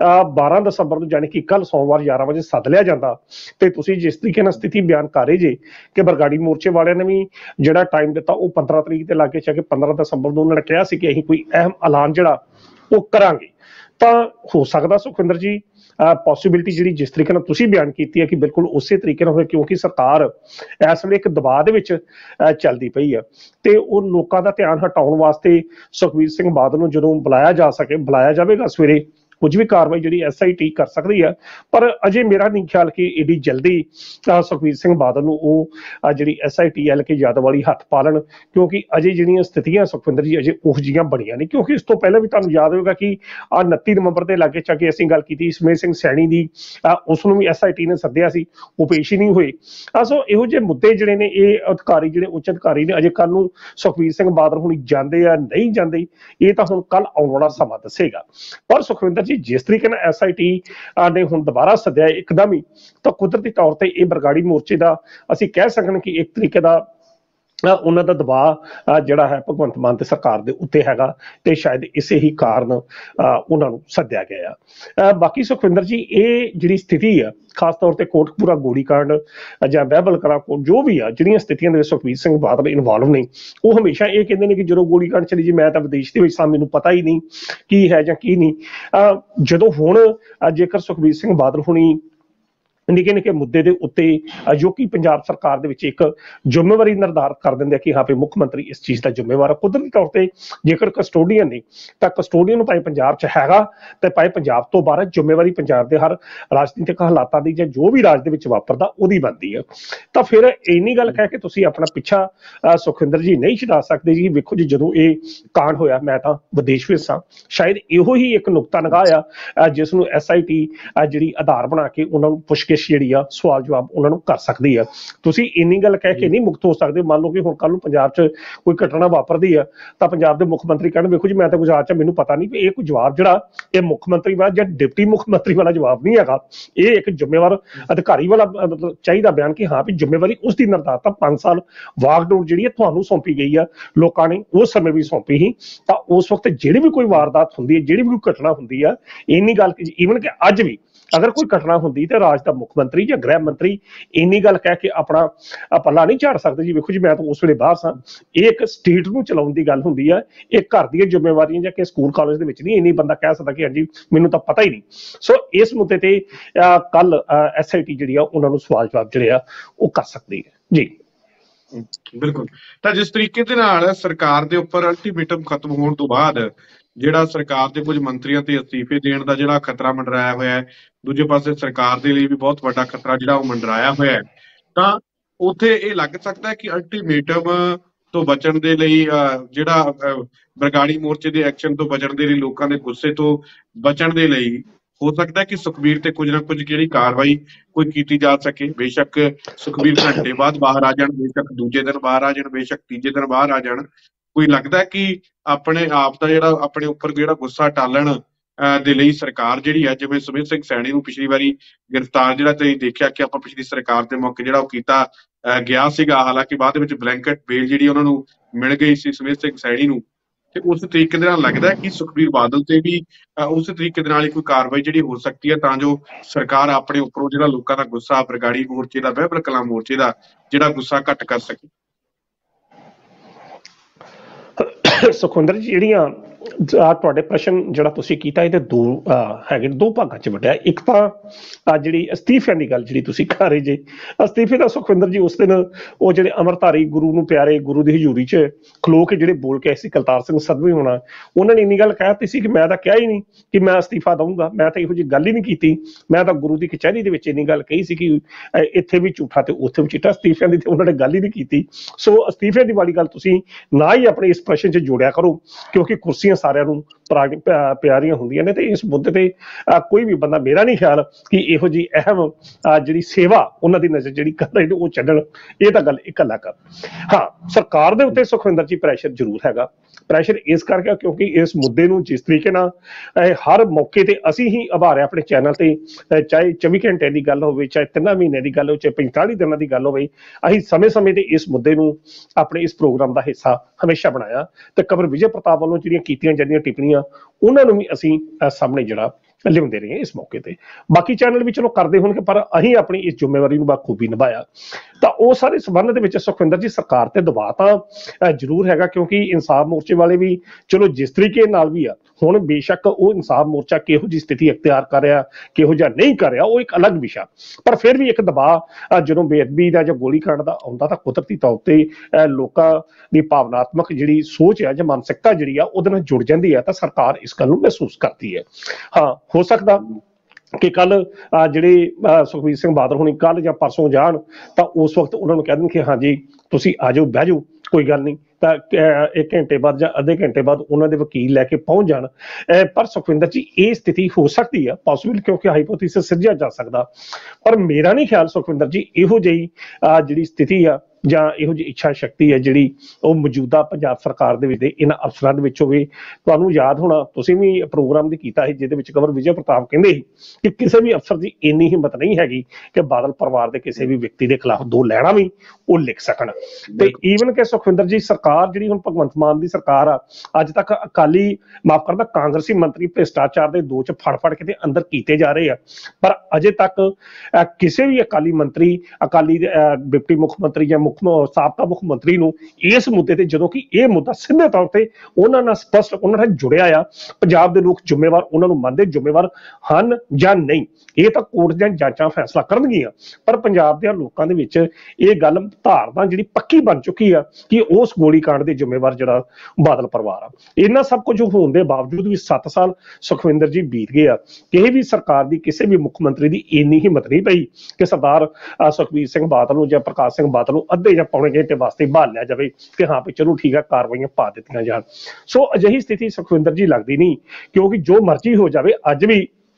12 ਦਸੰਬਰ ਨੂੰ ਜਾਣੀ ਕਿ ਕੱਲ ਸੋਮਵਾਰ 11 ਵਜੇ ਸੱਦ ਲਿਆ ਜਾਂਦਾ। ਤੇ ਤੁਸੀਂ ਜਿਸ ਤਰੀਕੇ ਨਾਲ ਸਥਿਤੀ ਬਿਆਨ ਕਰ ਰਹੇ ਜੇ ਕਿ ਬਰਗਾੜੀ ਮੋਰਚੇ ਵਾਲਿਆਂ ਨੇ ਵੀ ਜਿਹੜਾ ਟਾਈਮ ਦਿੱਤਾ ਉਹ 15 ਤਰੀਕ ਤੇ ਲਾਗੇ ਚਾ ਕੇ 15 ਦਸੰਬਰ ਨੂੰ ਉਹਨਾਂ ਨੇ ਕਿਹਾ ਸੀ ਕਿ ਅਸੀਂ ਕੋਈ ਅਹਿਮ ਐਲਾਨ ਜਿਹੜਾ ਉਹ ਕਰਾਂਗੇ। ਤਾਂ ਹੋ ਸਕਦਾ ਸੁਖਵਿੰਦਰ ਜੀ ਪੋਸੀਬਿਲਿਟੀ ਜਿਹੜੀ ਜਿਸ ਤਰੀਕੇ ਨਾਲ ਤੁਸੀਂ ਬਿਆਨ ਕੀਤੀ ਹੈ ਕਿ ਬਿਲਕੁਲ ਉਸੇ ਤਰੀਕੇ ਨਾਲ ਹੋਏ, ਕਿਉਂਕਿ ਸਰਕਾਰ ਇਸ ਵੇਲੇ ਇੱਕ ਦਬਾਅ ਦੇ ਵਿੱਚ ਚੱਲਦੀ ਪਈ ਆ ਤੇ ਉਹ ਲੋਕਾਂ ਦਾ ਧਿਆਨ ਹਟਾਉਣ ਵਾਸਤੇ ਸੁਖਬੀਰ ਸਿੰਘ ਬਾਦਲ ਨੂੰ ਜਦੋਂ ਬੁਲਾਇਆ ਜਾਵੇਗਾ ਸਵੇਰੇ, ਕੁਝ ਵੀ ਕਾਰਵਾਈ ਜਿਹੜੀ ਐਸਆਈਟੀ ਕਰ ਸਕਦੀ ਹੈ। ਪਰ ਅਜੇ ਮੇਰਾ ਨਹੀਂ ਖਿਆਲ ਕਿ ਏਡੀ ਜਲਦੀ ਸੁਖਬੀਰ ਸਿੰਘ ਬਾਦਲ ਨੂੰ ਉਹ ਜਿਹੜੀ ਐਸਆਈਟੀ LK ਯਾਦਵ ਵਾਲੀ ਹੱਥ ਪਾ ਲੈਣ, ਕਿਉਂਕਿ ਅਜੇ ਜਿਹੜੀਆਂ ਸਥਿਤੀਆਂ ਸੁਖਵਿੰਦਰ ਜੀ ਅਜੇ ਉਹ ਜਿਹੀਆਂ ਬਣੀਆਂ ਨਹੀਂ। ਕਿਉਂਕਿ ਇਸ ਤੋਂ ਪਹਿਲਾਂ ਵੀ ਤੁਹਾਨੂੰ ਯਾਦ ਹੋਵੇਗਾ ਕਿ 29 ਨਵੰਬਰ ਦੇ ਲਾਗੇ ਚੱਕੇ ਅਸੀਂ ਗੱਲ ਕੀਤੀ ਸਮੇਤ ਸਿੰਘ ਸੈਣੀ ਦੀ, ਉਸ ਨੂੰ ਵੀ ਐਸਆਈਟੀ ਨੇ ਸੱਦਿਆ ਸੀ, ਉਹ ਪੇਸ਼ ਹੀ ਨਹੀਂ ਹੋਏ। ਸੋ ਇਹੋ ਜਿਹੇ ਮੁੱਦੇ ਜਿਹੜੇ ਨੇ ਇਹ ਅਧਿਕਾਰੀ ਜਿਹੜੇ ਉੱਚ ਅਧਿਕਾਰੀ ਨੇ ਅਜੇ ਕੱਲ ਨੂੰ ਸੁਖਬੀਰ ਸਿੰਘ ਬਾਦਲ ਹੁਣ ਜਾਂਦੇ ਆ ਨਹੀਂ ਜਾਂਦੇ, ਇਹ ਤਾਂ ਹੁਣ ਕੱਲ ਆਉਣ ਵਾਲਾ ਸਮਾਂ ਦੱਸੇਗਾ। ਪਰ ਸੁਖਵਿੰਦਰ ਜਿਸ ਤਰੀਕੇ ਨਾਲ ਐਸਆਈਟੀ ਨੇ ਹੁਣ ਦੁਬਾਰਾ ਸੱਦਿਆ ਇੱਕਦਮ ਹੀ, ਤਾਂ ਕੁਦਰਤੀ ਤੌਰ ਤੇ ਇਹ ਬਰਗਾੜੀ ਮੋਰਚੇ ਦਾ ਅਸੀਂ ਕਹਿ ਸਕਦੇ ਕਿ ਇੱਕ ਤਰੀਕੇ ਦਾ ਉਹਨਾਂ ਦਾ ਦਬਾਅ ਜਿਹੜਾ ਹੈ ਭਗਵੰਤ ਮਾਨ ਤੇ ਸਰਕਾਰ ਦੇ ਉੱਤੇ ਹੈਗਾ, ਤੇ ਸ਼ਾਇਦ ਇਸੇ ਹੀ ਕਾਰਨ ਉਹਨਾਂ ਨੂੰ ਸੱਦਿਆ ਗਿਆ ਆ। ਬਾਕੀ ਸੁਖਵਿੰਦਰ ਜੀ ਇਹ ਜਿਹੜੀ ਸਥਿਤੀ ਆ ਖਾਸ ਤੌਰ ਤੇ ਕੋਟਕਪੂਰਾ ਗੋਲੀकांड ਜਾਂ ਬਾਈਬਲ ਕਲਾਂ ਜੋ ਵੀ ਆ ਜਿਹੜੀਆਂ ਸਥਿਤੀਆਂ ਦੇ ਵਿੱਚ ਸੁਖਬੀਰ ਸਿੰਘ ਬਾਦਲ ਇਨਵੋਲਵ ਨੇ, ਉਹ ਹਮੇਸ਼ਾ ਇਹ ਕਹਿੰਦੇ ਨੇ ਕਿ ਜਦੋਂ ਗੋਲੀकांड ਚਲੀ ਜੀ ਮੈਂ ਤਾਂ ਵਿਦੇਸ਼ ਦੇ ਵਿੱਚ ਸਾਂ, ਮੈਨੂੰ ਪਤਾ ਹੀ ਨਹੀਂ ਕੀ ਹੈ ਜਾਂ ਕੀ ਨਹੀਂ। ਜਦੋਂ ਹੁਣ ਜੇਕਰ ਸੁਖਬੀਰ ਸਿੰਘ ਬਾਦਲ ਹੁਣੀ ਨਿੱਕੇ ਨਿੱਕੇ ਮੁੱਦੇ ਦੇ ਉੱਤੇ ਜੋ ਕਿ ਪੰਜਾਬ ਸਰਕਾਰ ਦੇ ਵਿੱਚ ਇੱਕ ਜ਼ਿੰਮੇਵਾਰੀ ਨਿਰਧਾਰਿਤ ਕਰ ਦਿੰਦੇ ਆ ਕਿ ਹਾਂ ਵੀ ਮੁੱਖ ਮੰਤਰੀ ਇਸ ਚੀਜ਼ ਦਾ ਜ਼ਿੰਮੇਵਾਰ ਹੈ। ਕੁਦਰਤੀ ਤੌਰ ਤੇ ਜੇਕਰ ਕਸਟੋਡੀਅਨ ਨੇ ਤਾਂ ਕਸਟੋਡੀਅਨ ਨੂੰ ਭਾਵੇਂ ਪੰਜਾਬ 'ਚ ਹੈਗਾ ਤੇ ਭਾਵੇਂ ਪੰਜਾਬ ਤੋਂ ਬਾਹਰ, ਜ਼ਿੰਮੇਵਾਰੀ ਪੰਜਾਬ ਦੇ ਹਰ ਰਾਜਨੀਤਿਕ ਹਾਲਾਤਾਂ ਦੀ ਜਾਂ ਜੋ ਵੀ ਰਾਜ ਦੇ ਵਿੱਚ ਵਾਪਰਦਾ ਉਹਦੀ ਬਣਦੀ ਹੈ। ਤਾਂ ਫਿਰ ਇੰਨੀ ਗੱਲ ਕਹਿ ਕੇ ਤੁਸੀਂ ਆਪਣਾ ਪਿੱਛਾ ਸੁਖਵਿੰਦਰ ਜੀ ਨਹੀਂ ਛਡਾ ਸਕਦੇ ਜੀ। ਵੇਖੋ ਜੀ, ਜਦੋਂ ਇਹ ਕਾਂਡ ਹੋਇਆ ਮੈਂ ਤਾਂ ਵਿਦੇਸ਼ ਵਿੱਚ ਸਾਂ, ਸ਼ਾਇਦ ਇਹੋ ਹੀ ਇੱਕ ਨੁਕਤਾ ਨਿਗਾਹ ਆ ਜਿਸ ਨੂੰ ਐਸਆਈਟੀ ਜਿਹੜੀ ਆਧਾਰ ਬਣਾ ਕੇ ਉਹਨਾਂ ਨੂੰ ਪੁੱਛਗਿੱਛ ਸਾਜ਼ਿਸ਼ ਜਿਹੜੀ ਆ ਸਵਾਲ ਜਵਾਬ ਉਹਨਾਂ ਨੂੰ ਕਰ ਸਕਦੀ ਆ। ਤੁਸੀਂ ਇੰਨੀ ਗੱਲ ਕਹਿ ਕੇ ਨਹੀਂ ਮੁਕਤ ਹੋ ਸਕਦੇ। ਮੰਨ ਲਓ ਕਿ ਹੁਣ ਕੱਲ ਨੂੰ ਪੰਜਾਬ 'ਚ ਕੋਈ ਘਟਨਾ ਵਾਪਰਦੀ ਆ ਤਾਂ ਪੰਜਾਬ ਦੇ ਮੁੱਖ ਮੰਤਰੀ ਕਹਿਣ ਵੇਖੋ ਜੀ ਮੈਂ ਤਾਂ ਗੁਜਰਾਤ 'ਚ, ਮੈਨੂੰ ਪਤਾ ਨਹੀਂ ਵੀ ਇਹ ਕੋਈ ਜਵਾਬ ਜਿਹੜਾ ਇਹ ਮੁੱਖ ਮੰਤਰੀ ਵਾਲਾ ਜਾਂ ਡਿਪਟੀ ਮੁੱਖ ਮੰਤਰੀ ਵਾਲਾ ਜਵਾਬ ਨਹੀਂ ਹੈਗਾ। ਇਹ ਇੱਕ ਜ਼ਿੰਮੇਵਾਰ ਅਧਿਕਾਰੀ ਵਾਲਾ ਮਤਲਬ ਚਾਹੀਦਾ ਬਿਆਨ ਕਿ ਹਾਂ ਵੀ ਜ਼ਿੰਮੇਵਾਰੀ ਉਸ ਦੀ ਨਿਰਧਾਰਤਾ 5 ਸਾਲ ਵਾਗਡੋਰ ਜਿਹੜੀ ਹੈ ਤੁਹਾਨੂੰ ਸੌਂਪੀ ਗਈ ਆ, ਲੋਕਾਂ ਨੇ ਉਸ ਸਮੇਂ ਵੀ ਸੌਂਪੀ ਸੀ। ਤਾਂ ਉਸ ਵਕਤ ਜਿਹੜੀ ਵੀ ਕੋਈ ਵਾਰਦਾਤ ਹੁੰਦੀ ਹੈ, ਜਿਹੜੀ ਵੀ ਕੋਈ ਘਟਨਾ ਹੁੰਦੀ ਆ, ਇੰਨੀ ਗੱਲ ਈਵਨ ਕਿ ਅੱਜ ਵੀ ਅਗਰ ਕੋਈ ਘਟਨਾ ਹੁੰਦੀ ਤੇ ਰਾਜ ਦਾ ਮੁੱਖ ਮੰਤਰੀ ਜਾਂ ਗ੍ਰਹਿ ਮੰਤਰੀ ਇੰਨੀ ਗੱਲ ਕਹਿ ਕੇ ਆਪਣਾ ਪੱਲਾ ਨਹੀਂ ਝਾੜ ਸਕਦੇ ਜੀ ਵੇਖੋ ਜੀ ਮੈਂ ਤਾਂ ਉਸ ਵੇਲੇ ਬਾਹਰ ਸਾਂ। ਇਹ ਇੱਕ ਸਟੇਟ ਨੂੰ ਚਲਾਉਣ ਦੀ ਗੱਲ ਹੁੰਦੀ ਆ, ਇਹ ਘਰ ਦੀਆਂ ਜ਼ਿੰਮੇਵਾਰੀਆਂ ਜਾਂ ਕਿ ਸਕੂਲ ਕਾਲਜ ਦੇ ਵਿੱਚ ਨਹੀਂ ਇੰਨੀ ਬੰਦਾ ਕਹਿ ਸਕਦਾ ਕਿ ਹਾਂਜੀ ਮੈਨੂੰ ਤਾਂ ਪਤਾ ਹੀ ਨਹੀਂ। ਸੋ ਇਸ ਮੁੱਦੇ ਤੇ ਕੱਲ SIT ਜਿਹੜੀ ਆ ਉਹਨਾਂ ਨੂੰ ਸਵਾਲ ਜਵਾਬ ਜਿਹੜੇ ਆ ਉਹ ਕਰ ਸਕਦੀ ਹੈ ਜੀ। ਬਿਲਕੁਲ। ਤਾਂ ਜਿਸ ਤਰੀਕੇ ਦੇ ਨਾਲ ਸਰਕਾਰ ਦੇ ਉੱਪਰ ਅਲਟੀਮੇਟਮ ਖਤਮ ਹੋਣ ਤੋਂ ਬਾਅਦ ਜਿਹੜਾ ਸਰਕਾਰ ਦੇ ਕੁਝ ਮੰਤਰੀਆਂ ਤੇ ਅਸਤੀਫੇ ਦੇਣ ਦਾ ਜਿਹੜਾ ਖਤਰਾ ਮੰਡਰਾਇਆ ਹੋਇਆ ਹੈ, ਦੂਜੇ ਪਾਸੇ ਸਰਕਾਰ ਦੇ ਲਈ ਵੀ ਬਹੁਤ ਵੱਡਾ ਖਤਰਾ ਜਿਹੜਾ ਉਹ ਮੰਡਰਾਇਆ ਹੋਇਆ ਹੈ, ਤਾਂ ਉੱਥੇ ਇਹ ਲੱਗ ਸਕਦਾ ਹੈ ਕਿ ਅਲਟੀਮੇਟਮ ਤੋਂ ਬਚਣ ਦੇ ਲਈ ਜਿਹੜਾ ਬਰਗਾੜੀ ਮੋਰਚੇ ਦੇ ਐਕਸ਼ਨ ਤੋਂ ਬਚਣ ਦੇ ਲਈ, ਲੋਕਾਂ ਦੇ ਗੁੱਸੇ ਤੋਂ ਬਚਣ ਦੇ ਲਈ ਹੋ ਸਕਦਾ ਹੈ ਕਿ ਸੁਖਬੀਰ ਤੇ ਕੁਝ ਨਾ ਕੁਝ ਜਿਹੜੀ ਕਾਰਵਾਈ ਕੋਈ ਕੀਤੀ ਜਾ ਸਕੇ। ਬੇਸ਼ੱਕ ਸੁਖਬੀਰ ਘੰਟੇ ਬਾਅਦ ਬਾਹਰ ਆ ਜਾਣ, ਬੇਸ਼ੱਕ ਦੂਜੇ ਦਿਨ ਬਾਹਰ ਆ ਜਾਣ, ਬੇਸ਼ੱਕ ਤੀਜੇ ਦਿਨ ਬਾਹਰ ਆ ਜਾਣ, ਕੋਈ ਲੱਗਦਾ ਕਿ ਆਪਣੇ ਆਪ ਦਾ ਜਿਹੜਾ ਆਪਣੇ ਉੱਪਰ ਜਿਹੜਾ ਗੁੱਸਾ ਟਾਲਣ ਦੇ ਲਈ ਸਰਕਾਰ ਜਿਹੜੀ ਹੈ, ਜਿਵੇਂ ਸੁਮੇਧ ਸਿੰਘ ਸੈਣੀ ਨੂੰ ਪਿਛਲੀ ਵਾਰੀ ਗ੍ਰਿਫਤਾਰ ਜਿਹੜਾ ਤੁਸੀਂ ਦੇਖਿਆ ਕਿ ਆਪਾਂ ਪਿਛਲੀ ਸਰਕਾਰ ਦੇ ਮੌਕੇ ਜਿਹੜਾ ਉਹ ਕੀਤਾ ਗਿਆ ਸੀਗਾ, ਹਾਲਾਂਕਿ ਬਾਅਦ ਦੇ ਵਿੱਚ ਬਲੈਂਕਟ ਬੇਲ ਜਿਹੜੀ ਉਹਨਾਂ ਨੂੰ ਮਿਲ ਗਈ ਸੀ ਸੁਮੇਧ ਸਿੰਘ ਸੈਣੀ ਨੂੰ, ਤੇ ਉਸ ਤਰੀਕੇ ਦੇ ਨਾਲ ਲੱਗਦਾ ਕਿ ਸੁਖਬੀਰ ਬਾਦਲ ਤੇ ਵੀ ਉਸ ਤਰੀਕੇ ਦੇ ਨਾਲ ਹੀ ਕੋਈ ਕਾਰਵਾਈ ਜਿਹੜੀ ਹੋ ਸਕਦੀ ਹੈ ਤਾਂ ਜੋ ਸਰਕਾਰ ਆਪਣੇ ਉੱਪਰੋਂ ਜਿਹੜਾ ਲੋਕਾਂ ਦਾ ਗੁੱਸਾ, ਬਰਗਾੜੀ ਮੋਰਚੇ ਦਾ, ਬਹਿਬਲ ਕਲਾਂ ਮੋਰਚੇ ਦਾ ਜਿਹੜਾ ਗੁੱਸਾ ਘੱਟ ਕਰ ਸਕੇ। ਸੁਖਵਿੰਦਰ ਜੀ ਜਿਹੜੀਆਂ ਤੁਹਾਡੇ ਪ੍ਰਸ਼ਨ ਜਿਹੜਾ ਤੁਸੀਂ ਕੀਤਾ ਇਹਦੇ ਦੋ ਹੈਗੇ, ਦੋ ਭਾਗਾਂ 'ਚ ਵੰਡਿਆ। ਇੱਕ ਤਾਂ ਜਿਹੜੀ ਅਸਤੀਫਿਆਂ ਦੀ ਗੱਲ ਜਿਹੜੀ ਤੁਸੀਂ ਕਰ ਰਹੇ ਜੇ, ਅਸਤੀਫੇ ਦਾ ਸੁਖਵਿੰਦਰ ਜੀ ਉਸ ਦਿਨ ਉਹ ਜਿਹੜੇ ਅੰਮ੍ਰਿਤਧਾਰੀ ਗੁਰੂ ਨੂੰ ਪਿਆਰੇ ਗੁਰੂ ਦੀ ਹਜ਼ੂਰੀ 'ਚ ਖਲੋ ਕੇ ਜਿਹੜੇ ਬੋਲ ਕੇ ਆਏ ਸੀ ਕਰਤਾਰ ਸਿੰਘ ਸਦਵੀ ਹੋਣਾ, ਉਹਨਾਂ ਨੇ ਇੰਨੀ ਗੱਲ ਕਹਿਤੀ ਸੀ ਕਿ ਮੈਂ ਤਾਂ ਕਿਹਾ ਹੀ ਨਹੀਂ ਕਿ ਮੈਂ ਅਸਤੀਫਾ ਦਊਂਗਾ, ਮੈਂ ਤਾਂ ਇਹੋ ਜਿਹੀ ਗੱਲ ਹੀ ਨਹੀਂ ਕੀਤੀ। ਮੈਂ ਤਾਂ ਗੁਰੂ ਦੀ ਕਚਹਿਰੀ ਦੇ ਵਿੱਚ ਇੰਨੀ ਗੱਲ ਕਹੀ ਸੀ ਕਿ ਇੱਥੇ ਵੀ ਝੂਠਾ ਤੇ ਉੱਥੇ ਵੀ ਚਿੱਟਾ, ਅਸਤੀਫਿਆਂ ਦੀ ਤੇ ਉਹਨਾਂ ਨੇ ਗੱਲ ਹੀ ਨਹੀਂ ਕੀਤੀ। ਸੋ ਅਸਤੀਫੇ ਦੀ ਵਾਲੀ ਗੱਲ ਤੁਸੀਂ ਨਾ ਹੀ ਆਪਣੇ ਇਸ ਪ੍ਰਸ਼ਨ 'ਚ ਜੋੜਿਆ ਕਰੋ, ਕਿਉਂਕਿ ਕੁਰਸੀਆਂ ਸਾਰਿਆਂ ਨੂੰ ਪਿਆਰੀਆਂ ਹੁੰਦੀਆਂ ਨੇ ਤੇ ਇਸ ਮੁੱਦੇ ਤੇ ਕੋਈ ਵੀ ਬੰਦਾ, ਮੇਰਾ ਨਹੀਂ ਖਿਆਲ ਕਿ ਇਹੋ ਜਿਹੀ ਅਹਿਮ ਜਿਹੜੀ ਸੇਵਾ ਉਹਨਾਂ ਦੀ ਨਜ਼ਰ ਜਿਹੜੀ ਕਰ ਰਹੇ ਨੇ ਉਹ ਛੱਡਣ। ਇਹ ਤਾਂ ਗੱਲ ਇੱਕ ਅਲੱਗ ਆ। ਹਾਂ, ਸਰਕਾਰ ਦੇ ਉੱਤੇ ਸੁਖਵਿੰਦਰ ਜੀ ਪ੍ਰੈਸ਼ਰ ਜ਼ਰੂਰ ਹੈਗਾ। ਪ੍ਰੈਸ਼ਰ ਇਸ ਕਰਕੇ ਕਿਉਂਕਿ ਇਸ ਮੁੱਦੇ ਨੂੰ ਜਿਸ ਤਰੀਕੇ ਨਾਲ ਹਰ ਮੌਕੇ ਤੇ ਅਸੀਂ ਹੀ ਉਭਾਰਿਆ ਆਪਣੇ ਚੈਨਲ ਤੇ, ਚਾਹੇ 24 ਘੰਟੇ ਦੀ ਗੱਲ ਹੋਵੇ, ਚਾਹੇ 3 ਮਹੀਨੇ ਦੀ ਗੱਲ ਹੋਵੇ, ਚਾਹੇ 45 ਦਿਨਾਂ ਦੀ ਗੱਲ ਹੋਵੇ, ਅਸੀਂ ਸਮੇਂ-ਸਮੇਂ ਤੇ ਇਸ ਮੁੱਦੇ ਨੂੰ ਆਪਣੇ ਇਸ ਪ੍ਰੋਗਰਾਮ ਦਾ ਹਿੱਸਾ ਹਮੇਸ਼ਾ ਬਣਾਇਆ ਤੇ ਕਮਰ ਵਿਜੇ ਪ੍ਰਤਾਪ ਵੱਲੋਂ ਜਿਹੜੀਆਂ ਕੀਤੀਆਂ ਜਾਂਦੀਆਂ ਟਿੱਪਣੀਆਂ ਉਹਨਾਂ ਨੂੰ ਵੀ ਅਸੀਂ ਸਾਹਮਣੇ ਜਿਹੜਾ ਲਿਆਉਂਦੇ ਰਹੇ ਇਸ ਮੌਕੇ ਤੇ। ਬਾਕੀ ਚੈਨਲ ਵੀ ਚਲੋ ਕਰਦੇ ਹੋਣਗੇ, ਪਰ ਅਸੀਂ ਆਪਣੀ ਇਸ ਜ਼ਿੰਮੇਵਾਰੀ ਨੂੰ ਬਾਖੂਬੀ ਨਿਭਾਇਆ। ਤਾਂ ਉਹ ਸਾਰੇ ਸੰਬੰਧ ਦੇ ਵਿੱਚ ਸੁਖਵਿੰਦਰ ਜੀ ਸਰਕਾਰ ਤੇ ਦਬਾਅ ਤਾਂ ਜ਼ਰੂਰ ਹੈਗਾ, ਕਿਉਂਕਿ ਇਨਸਾਫ ਮੋਰਚੇ ਵਾਲੇ ਵੀ ਚਲੋ ਜਿਸ ਤਰੀਕੇ ਨਾਲ ਵੀ ਆ, ਹੁਣ ਬੇਸ਼ੱਕ ਉਹ ਇਨਸਾਫ ਮੋਰਚਾ ਕਿਹੋ ਜਿਹੀ ਸਥਿਤੀ ਅਖਤਿਆਰ ਕਰ ਰਿਹਾ, ਕਿਹੋ ਜਿਹਾ ਨਹੀਂ ਕਰ ਰਿਹਾ, ਉਹ ਇੱਕ ਅਲੱਗ ਵਿਸ਼ਾ, ਪਰ ਫਿਰ ਵੀ ਇੱਕ ਦਬਾਅ ਜਦੋਂ ਬੇਅਦਬੀ ਦਾ ਜਾਂ ਗੋਲੀकांड ਦਾ ਆਉਂਦਾ ਤਾਂ ਕੁਦਰਤੀ ਤੌਰ ਤੇ ਲੋਕਾਂ ਦੀ ਭਾਵਨਾਤਮਕ ਜਿਹੜੀ ਸੋਚ ਹੈ ਜਾਂ ਮਾਨਸਿਕਤਾ ਜਿਹੜੀ ਆ ਉਹਦੇ ਨਾਲ ਜੁੜ ਜਾਂਦੀ ਹੈ, ਤਾਂ ਸਰਕਾਰ ਇਸ ਗੱਲ ਨੂੰ ਮਹਿਸੂਸ ਕਰਦੀ ਹੈ। ਹਾਂ, ਹੋ ਸਕਦਾ ਕਿ ਕੱਲ ਜਿਹੜੇ ਸੁਖਬੀਰ ਸਿੰਘ ਬਾਦਲ ਹੋਣੀ ਕੱਲ ਜਾਂ ਪਰਸੋਂ ਜਾਣ ਤਾਂ ਉਸ ਵਕਤ ਉਹਨਾਂ ਨੂੰ ਕਹਿ ਦੇਣ ਕਿ ਹਾਂਜੀ ਤੁਸੀਂ ਆ ਜਾਓ, ਬਹਿ ਜਾਓ, ਕੋਈ ਗੱਲ ਨਹੀਂ, ਤਾਂ 1 ਘੰਟੇ ਬਾਅਦ ਜਾਂ ਅੱਧੇ ਘੰਟੇ ਬਾਅਦ ਉਹਨਾਂ ਦੇ ਵਕੀਲ ਲੈ ਕੇ ਪਹੁੰਚ ਜਾਣ। ਪਰ ਸੁਖਵਿੰਦਰ ਜੀ ਇਹ ਸਥਿਤੀ ਹੋ ਸਕਦੀ ਆ ਪੋਸੀਬਲ, ਕਿਉਂਕਿ ਹਾਈਪੋਥੀਸਿਸ ਸਿਰਜਿਆ ਜਾ ਸਕਦਾ, ਪਰ ਮੇਰਾ ਨਹੀਂ ਖਿਆਲ ਸੁਖਵਿੰਦਰ ਜੀ ਇਹੋ ਜਿਹੀ ਜਿਹੜੀ ਸਥਿਤੀ ਆ ਜਾਂ ਇਹੋ ਜਿਹੀ ਇੱਛਾ ਸ਼ਕਤੀ ਹੈ ਜਿਹੜੀ ਉਹ ਮੌਜੂਦਾ ਪੰਜਾਬ ਸਰਕਾਰ ਦੇ ਵਿੱਚ ਇਹਨਾਂ ਅਫਸਰਾਂ ਦੇ ਵਿੱਚ ਹੋਵੇ। ਤੁਹਾਨੂੰ ਯਾਦ ਹੋਣਾ, ਤੁਸੀਂ ਵੀ ਪ੍ਰੋਗਰਾਮ ਦੀ ਕੀਤਾ ਸੀ ਜਿਹਦੇ ਵਿੱਚ ਕਮਰ ਵਿਜੇ ਪ੍ਰਤਾਪ ਕਹਿੰਦੇ ਸੀ ਕਿ ਕਿਸੇ ਵੀ ਅਫਸਰ ਦੀ ਇੰਨੀ ਹਿੰਮਤ ਨਹੀਂ ਹੈਗੀ ਕਿ ਬਾਦਲ ਪਰਿਵਾਰ ਦੇ ਕਿਸੇ ਵੀ ਵਿਅਕਤੀ ਦੇ ਖਿਲਾਫ 2 ਲੈਣਾ ਵੀ ਉਹ ਲਿਖ ਸਕਣ। ਤੇ ਈਵਨ ਕਿ ਸੁਖਵਿੰਦਰ ਜੀ ਸਰਕਾਰ ਜਿਹੜੀ ਹੁਣ ਭਗਵੰਤ ਮਾਨ ਦੀ ਸਰਕਾਰ ਆ, ਅੱਜ ਤੱਕ ਅਕਾਲੀ ਮਾਫ ਕਰਦਾ ਕਾਂਗਰਸੀ ਮੰਤਰੀ ਭ੍ਰਿਸ਼ਟਾਚਾਰ ਦੇ ਦੋਸ਼ ਫੜ ਕੇ ਤੇ ਅੰਦਰ ਕੀਤੇ ਜਾ ਰਹੇ ਆ, ਪਰ ਅਜੇ ਤੱਕ ਕਿਸੇ ਵੀ ਅਕਾਲੀ ਮੰਤਰੀ, ਅਕਾਲੀ ਡਿਪਟੀ ਮੁੱਖ ਮੰਤਰੀ ਜਾਂ ਸਾਬਕਾ ਮੁੱਖ ਮੰਤਰੀ ਨੂੰ ਇਸ ਮੁੱਦੇ ਤੇ, ਜਦੋਂ ਕਿ ਇਹ ਮੁੱਦਾ ਸਿੱਧੇ ਤੌਰ ਤੇ ਉਹਨਾਂ ਨਾਲ ਸਪਸ਼ਟ ਉਹਨਾਂ ਨਾਲ ਜੁੜਿਆ ਆ, ਪੰਜਾਬ ਦੇ ਲੋਕ ਜ਼ਿੰਮੇਵਾਰ ਉਹਨਾਂ ਨੂੰ ਮੰਨਦੇ ਜ਼ਿੰਮੇਵਾਰ ਹਨ ਜਾਂ ਨਹੀਂ, ਇਹ ਤਾਂ ਕੋਰਟ ਦੀਆਂ ਜਾਂਚਾਂ ਫੈਸਲਾ ਕਰਨਗੀਆਂ, ਪਰ ਪੰਜਾਬ ਦੇ ਲੋਕਾਂ ਦੇ ਵਿੱਚ ਇਹ ਗੱਲ ਧਾਰਨਾ ਜਿਹੜੀ ਪੱਕੀ ਬਣ ਚੁੱਕੀ ਆ ਕਿ ਉਸ ਗੋਲੀकांड ਦੇ ਜ਼ਿੰਮੇਵਾਰ ਜਿਹੜਾ ਬਾਦਲ ਪਰਿਵਾਰ ਆ। ਇਹਨਾਂ ਸਭ ਕੁਝ ਹੋਣ ਦੇ ਬਾਵਜੂਦ ਵੀ 7 ਸਾਲ ਸੁਖਵਿੰਦਰ ਜੀ ਬੀਤ ਗਏ ਆ, ਕਿਸੇ ਵੀ ਸਰਕਾਰ ਦੀ, ਕਿਸੇ ਵੀ ਮੁੱਖ ਮੰਤਰੀ ਦੀ ਇੰਨੀ ਹਿੰਮਤ ਨਹੀਂ ਪਈ ਕਿ ਸਰਦਾਰ ਸੁਖਬੀਰ ਸਿੰਘ ਬਾਦਲ ਨੂੰ ਜਾਂ ਪ੍ਰਕਾਸ਼ ਸਿੰਘ ਬਾਦਲ ਨੂੰ ਅੱਧੇ ਜਾਂ ਪੌਣੇ ਘੰਟੇ ਵਾਸਤੇ ਬਹਾਲ ਲਿਆ ਜਾਵੇ ਕਿ ਹਾਂ ਵੀ ਚਲੋ ਠੀਕ ਆ, ਕਾਰਵਾਈਆਂ ਪਾ ਦਿੱਤੀਆਂ ਜਾਣ। ਸੋ ਅਜਿਹੀ ਸਥਿਤੀ ਸੁਖਵਿੰਦਰ ਜੀ ਲੱਗਦੀ ਨਹੀਂ, ਕਿਉਂਕਿ ਜੋ ਮਰਜ਼ੀ ਹੋ ਜਾਵੇ ਅੱਜ ਵੀ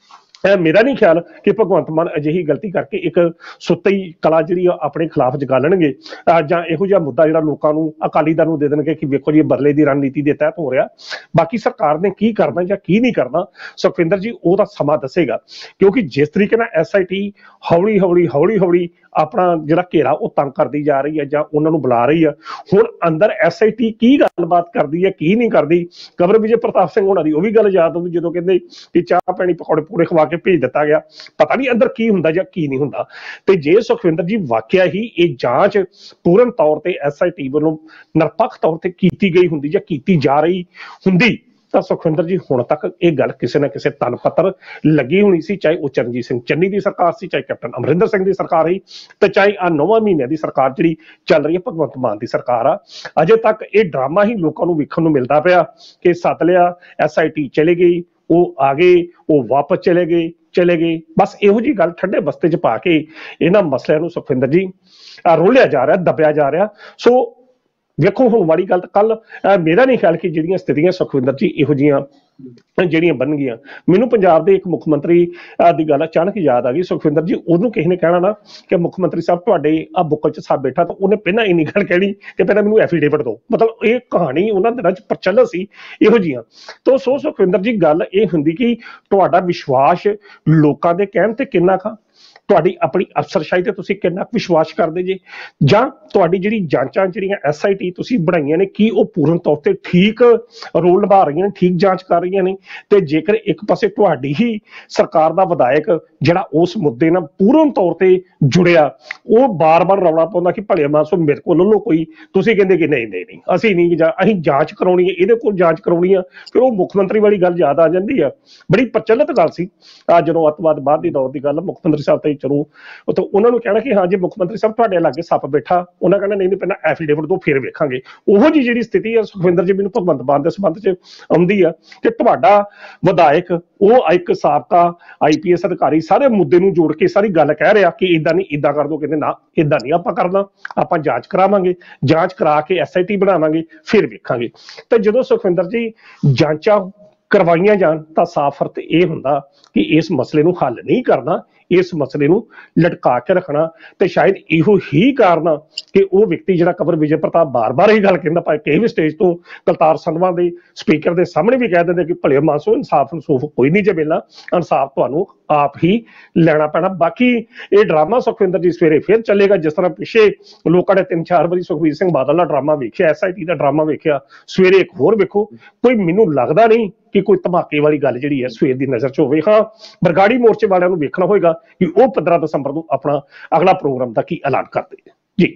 ਮੇਰਾ ਨਹੀਂ ਖਿਆਲ ਕਿ ਭਗਵੰਤ ਮਾਨ ਅਜਿਹੀ ਗਲਤੀ ਕਰਕੇ ਇੱਕ ਸੁੱਤੀ ਕਲਾ ਜਿਹੜੀ ਆਪਣੇ ਖਿਲਾਫ ਜਗਾਲਣਗੇ ਜਾਂ ਇਹੋ ਜਿਹਾ ਮੁੱਦਾ ਜਿਹੜਾ ਲੋਕਾਂ ਨੂੰ ਅਕਾਲੀ ਦਲ ਨੂੰ ਦੇ ਦੇਣਗੇ ਕਿ ਵੇਖੋ ਜੀ ਇਹ ਬਦਲੇ ਦੀ ਰਣਨੀਤੀ ਦੇ ਤਹਿਤ ਹੋ ਰਿਹਾ। ਬਾਕੀ ਸਰਕਾਰ ਨੇ ਕੀ ਕਰਨਾ ਜਾਂ ਕੀ ਨਹੀਂ ਕਰਨਾ ਸੁਖਵਿੰਦਰ ਜੀ ਉਹ ਤਾਂ ਸਮਾਂ ਦੱਸੇਗਾ, ਕਿਉਂਕਿ ਜਿਸ ਤਰੀਕੇ ਨਾਲ SIT ਹੌਲੀ ਹੌਲੀ ਆਪਣਾ ਜਿਹੜਾ ਘੇਰਾ ਉਹ ਤੰਗ ਕਰਦੀ ਜਾ ਰਹੀ ਹੈ ਜਾਂ ਉਹਨਾਂ ਨੂੰ ਬੁਲਾ ਰਹੀ ਹੈ। ਹੁਣ ਅੰਦਰ SIT ਕੀ ਗੱਲਬਾਤ ਕਰਦੀ ਹੈ ਕੀ ਨਹੀਂ ਕਰਦੀ, ਕਬਰ ਵਿਜੇ ਪ੍ਰਤਾਪ ਸਿੰਘ ਹੋਣਾ ਦੀ ਉਹ ਵੀ ਗੱਲ ਯਾਦ ਆਉਂਦੀ ਜਦੋਂ ਕਹਿੰਦੇ ਕਿ ਚਾਹ ਪਾਣੀ ਪਕੌੜੇ ਪੂੜੇ ਖਵਾ ਕੇ ਭੇਜ ਦਿੱਤਾ ਗਿਆ, ਪਤਾ ਨਹੀਂ ਅੰਦਰ ਕੀ ਹੁੰਦਾ ਜਾਂ ਕੀ ਨਹੀਂ ਹੁੰਦਾ। ਤੇ ਜੇ ਸੁਖਵਿੰਦਰ ਜੀ ਵਾਕਿਆ ਹੀ ਇਹ ਜਾਂਚ ਪੂਰਨ ਤੌਰ ਤੇ SIT ਵੱਲੋਂ ਨਿਰਪੱਖ ਤੌਰ ਤੇ ਕੀਤੀ ਗਈ ਹੁੰਦੀ ਜਾਂ ਕੀਤੀ ਜਾ ਰਹੀ ਹੁੰਦੀ ਤਾਂ ਸੁਖਵਿੰਦਰ ਜੀ ਹੁਣ ਤੱਕ ਇਹ ਗੱਲ ਕਿਸੇ ਨਾ ਕਿਸੇ ਤਨ ਪੱਤਰ ਲੱਗੀ ਹੋਣੀ ਸੀ, ਚਾਹੇ ਉਹ ਚਰਨਜੀਤ ਸਿੰਘ ਚੰਨੀ ਦੀ ਸਰਕਾਰ ਸੀ, ਚਾਹੇ ਕੈਪਟਨ ਅਮਰਿੰਦਰ ਸਿੰਘ ਦੀ ਸਰਕਾਰ ਸੀ, ਤੇ ਚਾਹੇ ਆ 9 ਮਹੀਨਿਆਂ ਦੀ ਸਰਕਾਰ ਜਿਹੜੀ ਚੱਲ ਰਹੀ ਹੈ ਭਗਵੰਤ ਮਾਨ ਦੀ ਸਰਕਾਰ ਆ। ਅਜੇ ਤੱਕ ਇਹ ਡਰਾਮਾ ਹੀ ਲੋਕਾਂ ਨੂੰ ਵੇਖਣ ਨੂੰ ਮਿਲਦਾ ਪਿਆ ਕਿ ਸੱਦ ਲਿਆ SIT ਚਲੇ ਗਈ, ਉਹ ਆ ਗਏ, ਉਹ ਵਾਪਸ ਚਲੇ ਗਏ, ਬਸ ਇਹੋ ਜੀ ਗੱਲ ਠੰਡੇ ਬਸਤੇ 'ਚ ਪਾ ਕੇ ਇਹਨਾਂ ਮਸਲਿਆਂ ਨੂੰ ਸੁਖਵਿੰਦਰ ਜੀ ਰੋਲਿਆ ਜਾ ਰਿਹਾ, ਦੱਬਿਆ ਜਾ ਰਿਹਾ। ਸੋ ਵੇਖੋ ਹੁਣ ਵਾਲੀ ਗੱਲ ਕੱਲ ਮੇਰਾ ਨਹੀਂ ਖਿਆਲ ਕਿ ਜਿਹੜੀਆਂ ਸਥਿਤੀਆਂ ਸੁਖਵਿੰਦਰ ਜੀ ਇਹੋ ਜਿਹੀਆਂ ਜਿਹੜੀਆਂ ਬਣ ਗਈਆਂ। ਮੈਨੂੰ ਪੰਜਾਬ ਦੇ ਇੱਕ ਮੁੱਖ ਮੰਤਰੀ ਦੀ ਗੱਲ ਅਚਾਨਕ ਯਾਦ ਆ ਗਈ ਸੁਖਵਿੰਦਰ ਜੀ, ਉਹਨੂੰ ਕਿਸੇ ਨੇ ਕਹਿਣਾ ਨਾ ਕਿ ਮੁੱਖ ਮੰਤਰੀ ਸਾਹਿਬ ਤੁਹਾਡੇ ਆ ਬੁੱਕਲ 'ਚ ਸਭ ਬੈਠਾ, ਤਾਂ ਉਹਨੇ ਪਹਿਲਾਂ ਇੰਨੀ ਗੱਲ ਕਹਿਣੀ ਕਿ ਪਹਿਲਾਂ ਮੈਨੂੰ ਐਫੀਡੇਵਿਟ ਦਿਓ। ਮਤਲਬ ਇਹ ਕਹਾਣੀ ਉਹਨਾਂ ਦਿਨਾਂ 'ਚ ਪ੍ਰਚਲਿਤ ਸੀ ਇਹੋ ਜਿਹੀਆਂ। ਤਾਂ ਸੋ ਸੁਖਵਿੰਦਰ ਜੀ ਗੱਲ ਇਹ ਹੁੰਦੀ ਕਿ ਤੁਹਾਡਾ ਵਿਸ਼ਵਾਸ ਲੋਕਾਂ ਦੇ ਕਹਿਣ ਤੇ ਕਿੰਨਾ ਕੁ, ਤੁਹਾਡੀ ਆਪਣੀ ਅਫਸਰਸ਼ਾਹੀ ਤੇ ਤੁਸੀਂ ਕਿੰਨਾ ਵਿਸ਼ਵਾਸ ਕਰਦੇ ਜੇ, ਜਾਂ ਤੁਹਾਡੀ ਜਿਹੜੀ ਜਾਂਚਾਂ ਜਿਹੜੀਆਂ SIT ਤੁਸੀਂ ਬਣਾਈਆਂ ਨੇ ਕੀ ਉਹ ਪੂਰਨ ਤੌਰ ਤੇ ਠੀਕ ਰੋਲ ਨਿਭਾ ਰਹੀਆਂ ਨੇ, ਠੀਕ ਜਾਂਚ ਕਰ ਰਹੀਆਂ ਨੇ। ਤੇ ਜੇਕਰ ਇੱਕ ਪਾਸੇ ਤੁਹਾਡੀ ਹੀ ਸਰਕਾਰ ਦਾ ਵਿਧਾਇਕ ਜਿਹੜਾ ਉਸ ਮੁੱਦੇ ਨਾਲ ਪੂਰਨ ਤੌਰ ਤੇ ਜੁੜਿਆ ਉਹ ਬਾਰ-ਬਾਰ ਰੌਲਾ ਪਾਉਂਦਾ ਕਿ ਭਲੇ ਮਾਨਸੋ ਮੇਰੇ ਕੋਲ ਲੋ ਕੋਈ, ਤੁਸੀਂ ਕਹਿੰਦੇ ਕਿ ਨਹੀਂ ਅਸੀਂ ਨਹੀਂ, ਅਸੀਂ ਜਾਂਚ ਕਰਾਉਣੀ ਹੈ, ਇਹਦੇ ਕੋਲ ਜਾਂਚ ਕਰਾਉਣੀ ਆ, ਫਿਰ ਉਹ ਮੁੱਖ ਮੰਤਰੀ ਵਾਲੀ ਗੱਲ ਯਾਦ ਆ ਜਾਂਦੀ ਆ। ਬੜੀ ਪ੍ਰਚਲਿਤ ਗੱਲ ਸੀ ਜਦੋਂ ਅੱਤਵਾਦ ਬਾਅਦ ਦੀ ਦੌਰ ਦੀ ਗੱਲ, ਮੁੱਖ ਮੰਤਰੀ ਸਾਹਿਬ ਤੇ ਚਲੋ ਤਾਂ ਉਹਨਾਂ ਨੂੰ ਕਹਿਣਾ ਕਿ ਹਾਂ ਜੇ ਮੁੱਖ ਮੰਤਰੀ ਸਾਹਿਬ ਤੁਹਾਡੇ ਲਾਗੇ ਸੱਪ ਬੈਠਾ, ਉਹਨਾਂ ਕਹਿਣਾ ਨਹੀਂ ਪਹਿਲਾਂ ਐਫੀਡੇਵਿਟ ਤੋਂ ਫਿਰ ਵੇਖਾਂਗੇ। ਉਹੋ ਜਿਹੀ ਜਿਹੜੀ ਸਥਿਤੀ ਹੈ ਸੁਖਵਿੰਦਰ ਜੀ ਮੈਨੂੰ ਭਗਵੰਤ ਮਾਨ ਦੇ ਸੰਬੰਧ 'ਚ ਆਉਂਦੀ ਆ ਕਿ ਤੁਹਾਡਾ ਵਿਧਾਇਕ ਉਹ ਇੱਕ ਸਾਬਕਾ IPS ਅਧਿਕਾਰੀ ਸਾਰੇ ਮੁੱਦੇ ਨੂੰ ਜੋੜ ਕੇ ਸਾਰੀ ਗੱਲ ਕਹਿ ਰਿਹਾ ਕਿ ਇਦਾਂ ਨਹੀਂ, ਇਦਾਂ ਕਰ ਦੋ, ਕਹਿੰਦੇ ਨਾ ਇਦਾਂ ਨਹੀਂ ਆਪਾਂ ਕਰਨਾ, ਆਪਾਂ ਜਾਂਚ ਕਰਾਵਾਂਗੇ, ਜਾਂਚ ਕਰਾ ਕੇ SIT ਬਣਾਵਾਂਗੇ ਫਿਰ ਵੇਖਾਂਗੇ। ਤੇ ਜਦੋਂ ਸੁਖਵਿੰਦਰ ਜੀ ਜਾਂਚਾਂ ਕਰਵਾਈਆਂ ਜਾਣ ਤਾਂ ਸਾਫ਼ ਅਰਥ ਇਹ ਹੁੰਦਾ ਕਿ ਇਸ ਮਸਲੇ ਨੂੰ ਹੱਲ ਨਹੀਂ ਕਰਨਾ, ਇਸ ਮਸਲੇ ਨੂੰ ਲਟਕਾ ਕੇ ਰੱਖਣਾ। ਤੇ ਸ਼ਾਇਦ ਇਹੋ ਹੀ ਕਾਰਨ ਕਿ ਉਹ ਵਿਅਕਤੀ ਜਿਹੜਾ ਕਬਰ ਵਿਜੇ ਪ੍ਰਤਾਪ ਬਾਰ-ਬਾਰ ਇਹ ਗੱਲ ਕਹਿੰਦਾ, ਭਾਵੇਂ ਕਿਸੇ ਵੀ ਸਟੇਜ ਤੋਂ ਕਲਤਾਰ ਸੰਧਵਾਂ ਦੇ ਸਪੀਕਰ ਦੇ ਸਾਹਮਣੇ ਵੀ ਕਹਿ ਦਿੰਦੇ ਕਿ ਭਲੇ ਮਾਨਸੋ ਇਨਸਾਫ ਕੋਈ ਨਹੀਂ ਜੇ ਮਿਲਣਾ, ਇਨਸਾਫ ਤੁਹਾਨੂੰ ਆਪ ਹੀ ਲੈਣਾ ਪੈਣਾ। ਬਾਕੀ ਇਹ ਡਰਾਮਾ ਸੁਖਵਿੰਦਰ ਜੀ ਸਵੇਰੇ ਫਿਰ ਚੱਲੇਗਾ, ਜਿਸ ਤਰ੍ਹਾਂ ਪਿੱਛੇ ਲੋਕਾਂ ਨੇ 3-4 ਵਾਰੀ ਸੁਖਬੀਰ ਸਿੰਘ ਬਾਦਲ ਦਾ ਡਰਾਮਾ ਵੇਖਿਆ, SIT ਦਾ ਡਰਾਮਾ ਵੇਖਿਆ, ਸਵੇਰੇ ਇੱਕ ਹੋਰ ਵੇਖੋ। ਕੋਈ ਮੈਨੂੰ ਲੱਗਦਾ ਨਹੀਂ ਕਿ ਕੋਈ ਧਮਾਕੇ ਵਾਲੀ ਗੱਲ ਜਿਹੜੀ ਹੈ ਸਵੇਰ ਦੀ ਨਜ਼ਰ 'ਚ ਹੋਵੇ। ਹਾਂ, ਬਰਗਾੜੀ ਮੋਰਚੇ ਵਾਲਿਆਂ ਨੂੰ ਵੇਖਣਾ ਹੋਏਗਾ ਕਿ ਉਹ 15 ਦਸੰਬਰ ਨੂੰ ਆਪਣਾ ਅਗਲਾ ਪ੍ਰੋਗਰਾਮ ਦਾ ਕੀ ਐਲਾਨ ਕਰਦੇ ਜੀ।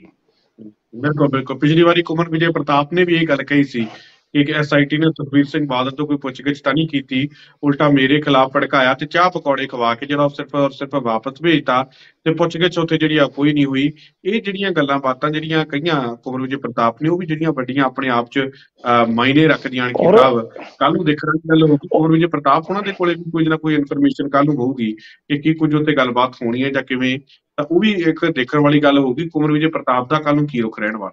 ਬਿਲਕੁਲ ਪਿਛਲੀ ਵਾਰੀ ਕੁਮਨ ਵਿਜੇ ਪ੍ਰਤਾਪ ਨੇ ਵੀ ਇਹ ਗੱਲ ਕਹੀ ਸੀ ਕਿ SIT ਨੇ ਸੁਖਬੀਰ ਸਿੰਘ ਬਾਦਲ ਤੋਂ ਕੋਈ ਪੁੱਛਗਿੱਛ ਤਾਂ ਨਹੀਂ ਕੀਤੀ, ਉਲਟਾ ਮੇਰੇ ਖਿਲਾਫ ਭੜਕਾਇਆ ਤੇ ਚਾਹ ਪਕੌੜੇ ਖਵਾ ਕੇ ਜਿਹੜਾ ਸਿਰਫ ਵਾਪਸ ਭੇਜਤਾ ਤੇ ਪੁੱਛਗਿੱਛ ਉੱਥੇ ਜਿਹੜੀ ਆ ਕੋਈ ਨਹੀਂ ਹੋਈ। ਇਹ ਜਿਹੜੀਆਂ ਗੱਲਾਂ ਬਾਤਾਂ ਜਿਹੜੀਆਂ ਕਹੀਆਂ ਕੁਮਨ ਵਿਜੇ ਪ੍ਰਤਾਪ ਨੇ ਉਹ ਵੀ ਜਿਹੜੀਆਂ ਵੱਡੀਆਂ ਆਪਣੇ ਆਪ 'ਚ ਮਾਇਨੇ ਰੱਖਦੀਆਂ ਨੇ ਕਿ ਕੱਲ ਨੂੰ ਦੇਖਣ ਦੀ ਗੱਲ ਹੋਊਗੀ ਕੁਮਨ ਵਿਜੇ ਪ੍ਰਤਾਪ ਉਹਨਾਂ ਦੇ ਕੋਲੇ ਵੀ ਕੋਈ ਨਾ ਕੋਈ ਇਨਫੋਰਮੇਸ਼ਨ ਕੱਲ ਨੂੰ ਹੋਊਗੀ ਕਿ ਕੀ ਕੁਝ ਉੱਤੇ ਗੱਲਬਾਤ ਹੋਣੀ ਹੈ ਜਾਂ ਕਿਵੇਂ, ਤਾਂ ਉਹ ਵੀ ਇੱਕ ਦੇਖਣ ਵਾਲੀ ਗੱਲ ਹੋਊਗੀ ਕੁਮਨ ਵਿਜੇ ਪ੍ਰਤਾਪ ਦਾ ਕੱਲ ਨੂੰ ਕੀ ਰੁਖ ਰਹਿਣ ਵਾਲਾ।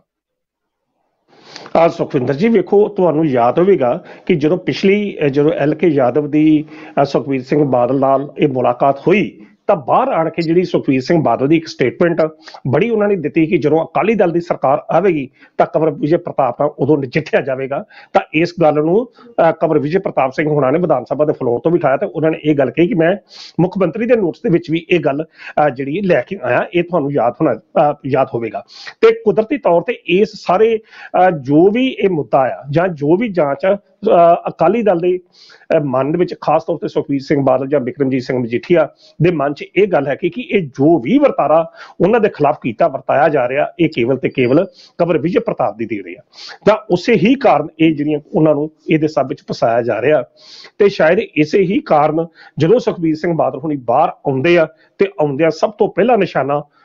ਸੁਖਵਿੰਦਰ ਜੀ ਵੇਖੋ, ਤੁਹਾਨੂੰ ਯਾਦ ਹੋਵੇਗਾ ਕਿ ਜਦੋਂ LK ਯਾਦਵ ਦੀ ਸੁਖਬੀਰ ਸਿੰਘ ਬਾਦਲ ਨਾਲ ਇਹ ਮੁਲਾਕਾਤ ਹੋਈ ਤਾਂ ਬਾਹਰ ਆਣ ਕੇ ਜਿਹੜੀ ਸੁਖਬੀਰ ਸਿੰਘ ਬਾਦਲ ਦੀ ਇੱਕ ਸਟੇਟਮੈਂਟ ਬੜੀ ਉਹਨਾਂ ਨੇ ਦਿੱਤੀ ਕਿ ਜਦੋਂ ਅਕਾਲੀ ਦਲ ਦੀ ਸਰਕਾਰ ਆਵੇਗੀ ਤਾਂ ਕਮਰ ਵਿਜੇ ਪ੍ਰਤਾਪ ਨਾਲ ਉਦੋਂ ਨਜਿੱਠਿਆ ਜਾਵੇਗਾ। ਤਾਂ ਇਸ ਗੱਲ ਨੂੰ ਕਮਰ ਵਿਜੇ ਪ੍ਰਤਾਪ ਸਿੰਘ ਹੋਣਾ ਨੇ ਵਿਧਾਨ ਸਭਾ ਦੇ ਫਲੋਰ ਤੋਂ ਬਿਠਾਇਆ ਤੇ ਉਹਨਾਂ ਨੇ ਇਹ ਗੱਲ ਕਹੀ ਕਿ ਮੈਂ ਮੁੱਖ ਮੰਤਰੀ ਦੇ ਨੋਟਿਸ ਦੇ ਵਿੱਚ ਵੀ ਇਹ ਗੱਲ ਜਿਹੜੀ ਲੈ ਕੇ ਆਇਆ, ਇਹ ਤੁਹਾਨੂੰ ਯਾਦ ਹੋਵੇਗਾ। ਤੇ ਕੁਦਰਤੀ ਤੌਰ ਤੇ ਇਸ ਸਾਰੇ ਜੋ ਵੀ ਇਹ ਮੁੱਦਾ ਆ ਜਾਂ ਜੋ ਵੀ ਜਾਂਚ ਅਕਾਲੀ ਦਲ ਦੇ ਮਨ ਦੇ ਵਿੱਚ ਖਾਸ ਤੌਰ ਤੇ ਸੁਖਬੀਰ ਸਿੰਘ ਬਾਦਲ ਜਾਂ ਬਿਕਰਮਜੀਤ ਸਿੰਘ ਮਜੀਠੀਆ ਦੇ ਮਨ 'ਚ ਇਹ ਗੱਲ ਹੈ ਕਿ ਇਹ ਜੋ ਵੀ ਵਰਤਾਰਾ ਉਹਨਾਂ ਦੇ ਖਿਲਾਫ ਵਰਤਾਇਆ ਜਾ ਰਿਹਾ ਇਹ ਕੇਵਲ ਤੇ ਕੇਵਲ ਕਮਰ ਵਿਜੇ ਪ੍ਰਤਾਪ ਦੀ ਦੇ ਰਿਹਾ, ਤਾਂ ਉਸੇ ਹੀ ਕਾਰਨ ਇਹ ਜਿਹੜੀਆਂ ਉਹਨਾਂ ਨੂੰ ਇਹਦੇ ਸਭ ਵਿੱਚ ਫਸਾਇਆ ਜਾ ਰਿਹਾ। ਤੇ ਸ਼ਾਇਦ ਇਸੇ ਹੀ ਕਾਰਨ ਜਦੋਂ ਸੁਖਬੀਰ ਸਿੰਘ ਬਾਦਲ ਹੁਣੀ ਬਾਹਰ ਆਉਂਦੇ ਆ ਤੇ ਆਉਂਦਿਆਂ ਸਭ ਤੋਂ ਪਹਿਲਾ ਨਿਸ਼ਾਨਾ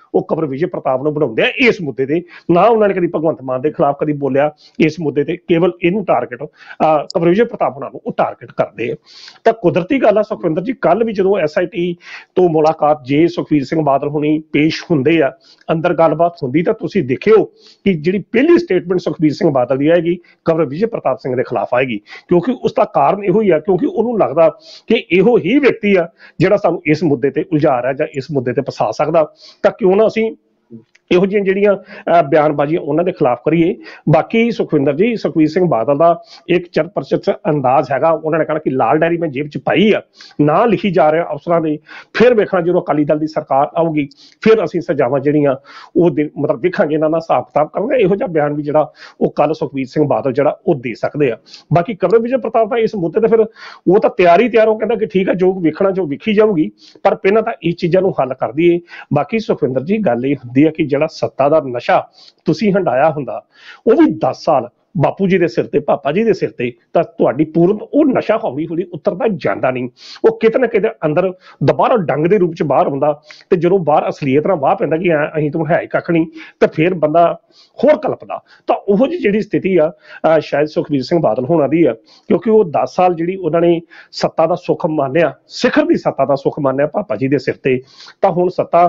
ਉਹ ਕਵਰ ਵਿਜੇ ਪ੍ਰਤਾਪ ਨੂੰ ਬਣਾਉਂਦੇ ਆ ਇਸ ਮੁੱਦੇ ਤੇ। ਨਾ ਉਹਨਾਂ ਨੇ ਕਦੀ ਭਗਵੰਤ ਮਾਨ ਦੇ ਖਿਲਾਫ ਕਦੀ ਬੋਲਿਆ ਇਸ ਮੁੱਦੇ ਤੇ, ਕੇਵਲ ਇਹਨੂੰ ਟਾਰਗੇਟ ਕਵਰ ਵਿਜੇ ਪ੍ਰਤਾਪ ਉਹਨਾਂ ਨੂੰ ਉਹ ਟਾਰਗੇਟ ਕਰਦੇ ਆ। ਤਾਂ ਕੁਦਰਤੀ ਗੱਲ ਆ ਸੁਖਵਿੰਦਰ ਜੀ, ਕੱਲ ਵੀ ਜਦੋਂ SIT ਤੋਂ ਮੁਲਾਕਾਤ ਜੇ ਸੁਖਬੀਰ ਸਿੰਘ ਬਾਦਲ ਹੁਣੀ ਪੇਸ਼ ਹੁੰਦੇ ਆ, ਅੰਦਰ ਗੱਲਬਾਤ ਹੁੰਦੀ, ਤਾਂ ਤੁਸੀਂ ਦੇਖਿਓ ਕਿ ਜਿਹੜੀ ਪਹਿਲੀ ਸਟੇਟਮੈਂਟ ਸੁਖਬੀਰ ਸਿੰਘ ਬਾਦਲ ਦੀ ਆਏਗੀ ਕਵਰ ਵਿਜੇ ਪ੍ਰਤਾਪ ਸਿੰਘ ਦੇ ਖਿਲਾਫ ਆਏਗੀ, ਕਿਉਂਕਿ ਉਸ ਦਾ ਕਾਰਨ ਇਹੋ ਹੀ ਆ, ਕਿਉਂਕਿ ਉਹਨੂੰ ਲੱਗਦਾ ਕਿ ਇਹੋ ਹੀ ਵਿਅਕਤੀ ਆ ਜਿਹੜਾ ਸਾਨੂੰ ਇਸ ਮੁੱਦੇ ਤੇ ਉਲਝਾ ਰਿਹਾ ਜਾਂ ਇਸ ਮੁੱਦੇ ਤੇ ਫਸਾ ਸਕਦਾ। ਤਾਂ ਕਿਉਂ ਨਾ ਅਸੀਂ ਇਹੋ ਜਿਹੀਆਂ ਜਿਹੜੀਆਂ ਬਿਆਨਬਾਜ਼ੀਆਂ ਉਹਨਾਂ ਦੇ ਖਿਲਾਫ ਕਰੀਏ। ਬਾਕੀ ਸੁਖਵਿੰਦਰ ਜੀ, ਸੁਖਬੀਰ ਸਿੰਘ ਬਾਦਲ ਦਾ ਇੱਕ ਚਰਪਰਚਿਤ ਅੰਦਾਜ਼ ਹੈਗਾ, ਉਹਨਾਂ ਨੇ ਕਹਿਣਾ ਕਿ ਲਾਲ ਡਾਇਰੀ ਮੈਂ ਜੇਬ 'ਚ ਪਾਈ ਆ, ਨਾ ਲਿਖੀ ਜਾ ਰਿਹਾ ਅਫਸਰਾਂ ਦੇ, ਫਿਰ ਵੇਖਣਾ ਜਦੋਂ ਅਕਾਲੀ ਦਲ ਦੀ ਸਰਕਾਰ ਆਊਗੀ ਫਿਰ ਅਸੀਂ ਸਜ਼ਾਵਾਂ ਜਿਹੜੀਆਂ ਉਹ ਮਤਲਬ ਵੇਖਾਂਗੇ, ਇਹਨਾਂ ਦਾ ਹਿਸਾਬ ਕਿਤਾਬ ਕਰਾਂਗੇ। ਇਹੋ ਜਿਹਾ ਬਿਆਨ ਵੀ ਜਿਹੜਾ ਉਹ ਕੱਲ ਸੁਖਬੀਰ ਸਿੰਘ ਬਾਦਲ ਜਿਹੜਾ ਉਹ ਦੇ ਸਕਦੇ ਆ। ਬਾਕੀ ਕਵਰ ਵਿਜੇ ਪ੍ਰਤਾਪ ਦਾ ਇਸ ਮੁੱਦੇ ਤੇ ਫਿਰ ਉਹ ਤਾਂ ਤਿਆਰ ਹੋ, ਕਹਿੰਦਾ ਕਿ ਠੀਕ ਆ ਜੋ ਵੇਖਣਾ ਜੋ ਵੇਖੀ ਜਾਊਗੀ, ਪਰ ਪਹਿਲਾਂ ਤਾਂ ਇਹ ਚੀਜ਼ਾਂ ਨੂੰ ਹੱਲ ਕਰ ਦਈਏ। ਬਾਕੀ ਸੁਖਵਿੰਦਰ ਜੀ ਗੱਲ ਇਹ ਹੁੰਦੀ ਹੈ ਕਿ ਜਿਹੜਾ ਸੱਤਾ ਦਾ ਨਸ਼ਾ ਤੁਸੀਂ ਹੰਡਾਇਆ ਹੁੰਦਾ, ਉਹ ਵੀ 10 ਸਾਲ ਬਾਪੂ ਜੀ ਦੇ ਸਿਰ ਤੇ, ਪਾਪਾ ਜੀ ਦੇ ਸਿਰ ਤੇ, ਤਾਂ ਤੁਹਾਡੀ ਪੂਰਨ ਉਹ ਨਸ਼ਾ ਹੌਲੀ ਹੌਲੀ ਉਤਰਦਾ ਜਾਂਦਾ ਨਹੀਂ, ਉਹ ਕਿਤੇ ਨਾ ਕਿਤੇ ਅੰਦਰ ਦੁਬਾਰਾ ਡੰਗ ਦੇ ਰੂਪ ਚ ਬਾਹਰ ਹੁੰਦਾ, ਤੇ ਜਦੋਂ ਬਾਹਰ ਅਸਲੀਅਤ ਨਾਲ ਵਾਹ ਪੈਂਦਾ ਕਿ ਅਸੀਂ ਤਾਂ ਹੈ ਹੀ ਕੱਖ ਨਹੀਂ, ਤਾਂ ਫਿਰ ਬੰਦਾ ਹੋਰ ਕਲਪਦਾ। ਤਾਂ ਉਹੋ ਜਿਹੀ ਜਿਹੜੀ ਸਥਿਤੀ ਆ ਸ਼ਾਇਦ ਸੁਖਬੀਰ ਸਿੰਘ ਬਾਦਲ ਹੋਣਾ ਦੀ ਆ, ਕਿਉਂਕਿ ਉਹ 10 ਸਾਲ ਜਿਹੜੀ ਉਹਨਾਂ ਨੇ ਸੱਤਾ ਦਾ ਸੁੱਖ ਮਾਨਿਆ, ਸਿਖਰ ਦੀ ਸੱਤਾ ਦਾ ਸੁੱਖ ਮਾਨਿਆ ਪਾਪਾ ਜੀ ਦੇ ਸਿਰ ਤੇ, ਤਾਂ ਹੁਣ ਸੱਤਾ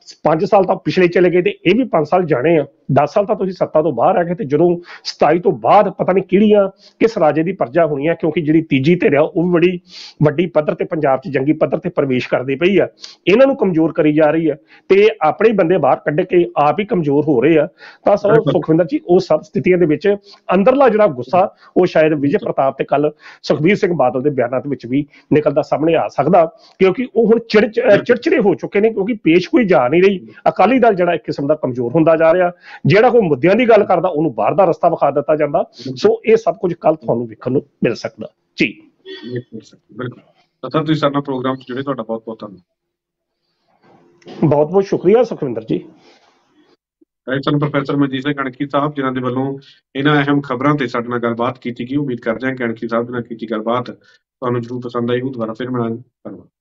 5 ਸਾਲ ਤਾਂ ਪਿਛਲੇ ਚਲੇ ਗਏ ਤੇ ਇਹ ਵੀ 5 ਸਾਲ ਜਾਣੇ ਆ, 10 ਸਾਲ ਤਾਂ ਤੁਸੀਂ ਸੱਤਾ ਤੋਂ ਬਾਹਰ ਆ ਗਏ, ਤੇ ਜਦੋਂ 27 ਤੋਂ ਬਾਅਦ ਪਤਾ ਨਹੀਂ ਕਿਹੜੀਆਂ ਕਿਸ ਰਾਜੇ ਦੀ ਪਰਜਾ ਹੋਣੀ ਆ, ਕਿਉਂਕਿ ਜਿਹੜੀ ਤੀਜੀ ਧਿਰ ਆ ਉਹ ਵੀ ਬੜੀ ਵੱਡੀ ਪੱਧਰ ਤੇ ਪੰਜਾਬ 'ਚ ਜੰਗੀ ਪੱਧਰ ਤੇ ਪ੍ਰਵੇਸ਼ ਕਰਦੀ ਪਈ ਆ, ਇਹਨਾਂ ਨੂੰ ਕਮਜ਼ੋਰ ਕਰੀ ਜਾ ਰਹੀ ਆ, ਤੇ ਆਪਣੇ ਬੰਦੇ ਬਾਹਰ ਕੱਢ ਕੇ ਆਪ ਹੀ ਕਮਜ਼ੋਰ ਹੋ ਰਹੇ ਆ। ਤਾਂ ਸੁਖਵਿੰਦਰ ਜੀ ਉਹ ਸਭ ਸਥਿਤੀਆਂ ਦੇ ਵਿੱਚ ਅੰਦਰਲਾ ਜਿਹੜਾ ਗੁੱਸਾ ਉਹ ਸ਼ਾਇਦ ਵਿਜੇ ਪ੍ਰਤਾਪ ਤੇ ਕੱਲ ਸੁਖਬੀਰ ਸਿੰਘ ਬਾਦਲ ਦੇ ਬਿਆਨਾਂ ਦੇ ਵਿੱਚ ਵੀ ਨਿਕਲਦਾ ਸਾਹਮਣੇ ਆ ਸਕਦਾ, ਕਿਉਂਕਿ ਉਹ ਹੁਣ ਚਿੜਚਿੜੇ ਹੋ ਚੁੱਕੇ ਨੇ, ਕਿਉਂਕਿ ਪੇਸ਼ ਕੋਈ ਜਾ ਨਹੀਂ ਰਹੀ। ਅਕਾਲੀ ਦਲ ਜਿਹੜਾ ਇੱਕ ਕਿਸਮ ਦਾ ਕਮਜ਼ੋਰ ਹੁੰਦਾ ਜਾ ਰਿਹਾ, ਜਿਹੜਾ ਕੋਈ ਮੁੱਦਿਆਂ ਦੀ ਗੱਲ ਕਰਦਾ ਉਹਨੂੰ ਬਾਹਰ ਦਾ ਰਸਤਾ ਵਿਖਾ ਦਿੱਤਾ ਜਾਂਦਾ। ਸੋ ਇਹ ਸਭ ਕੁਝ ਕੱਲ ਤੁਹਾਨੂੰ ਵੇਖਣ ਨੂੰ ਮਿਲ ਸਕਦਾ ਜੀ। ਬਿਲਕੁਲ। ਤਾਂ ਤੁਸੀਂ ਸਾਡੇ ਨਾਲ ਪ੍ਰੋਗਰਾਮ 'ਚ ਜੁੜੇ, ਤੁਹਾਡਾ ਬਹੁਤ ਬਹੁਤ ਧੰਨਵਾਦ। ਬਹੁਤ ਬਹੁਤ ਸ਼ੁਕਰੀਆ ਸੁਖਵਿੰਦਰ ਜੀ। ਸਨ ਪ੍ਰੋਫੈਸਰ ਮਨਜੀਤ ਸਿੰਘ ਕਣਕੀ ਸਾਹਿਬ, ਜਿਨ੍ਹਾਂ ਦੇ ਵੱਲੋਂ ਇਹਨਾਂ ਅਹਿਮ ਖਬਰਾਂ ਤੇ ਸਾਡੇ ਨਾਲ ਗੱਲਬਾਤ ਕੀਤੀ ਗਈ। ਉਮੀਦ ਕਰਦੇ ਹਾਂ ਕਿ ਕਣਕੀ ਸਾਹਿਬ ਦੇ ਨਾਲ ਕੀਤੀ ਗੱਲਬਾਤ ਤੁਹਾਨੂੰ ਜ਼ਰੂਰ ਪਸੰਦ ਆਈ ਹੋ। ਦੁਬਾਰਾ ਫਿਰ ਮਿਲਾਂਗੇ। ਧੰਨਵਾਦ।